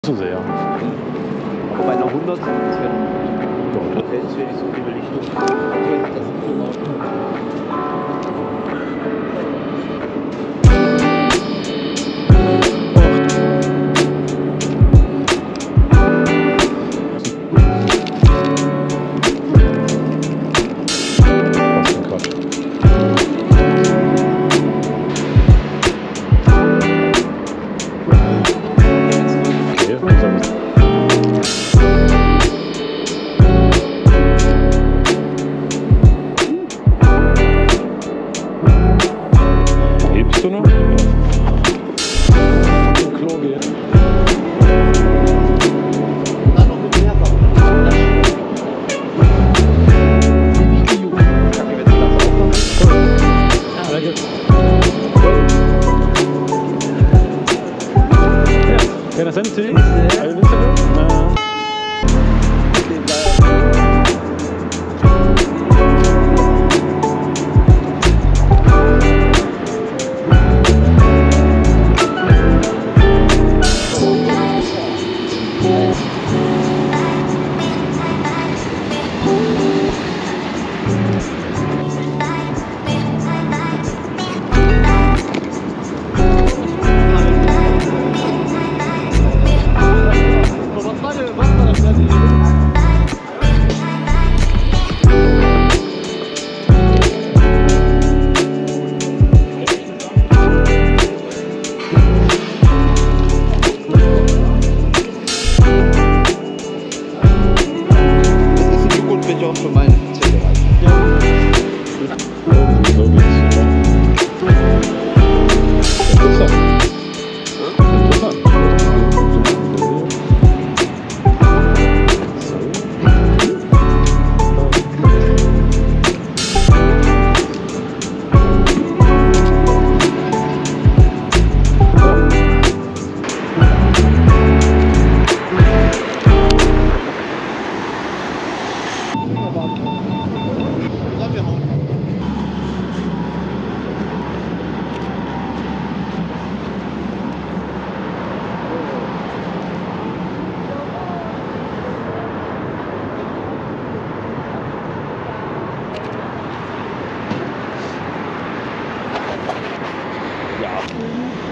Zu sehr. Aber bei einer 100 ist ja nicht so viel Belichtung. Das ist so laut. Lebst du noch? Zum Klo gehen. Dann noch mit mehr Sachen. Danke. Can I send it to you? Are you listening? No. Auch für meine Zelle reichen. Ja. So geht's. Interessant. Interessant. Ja.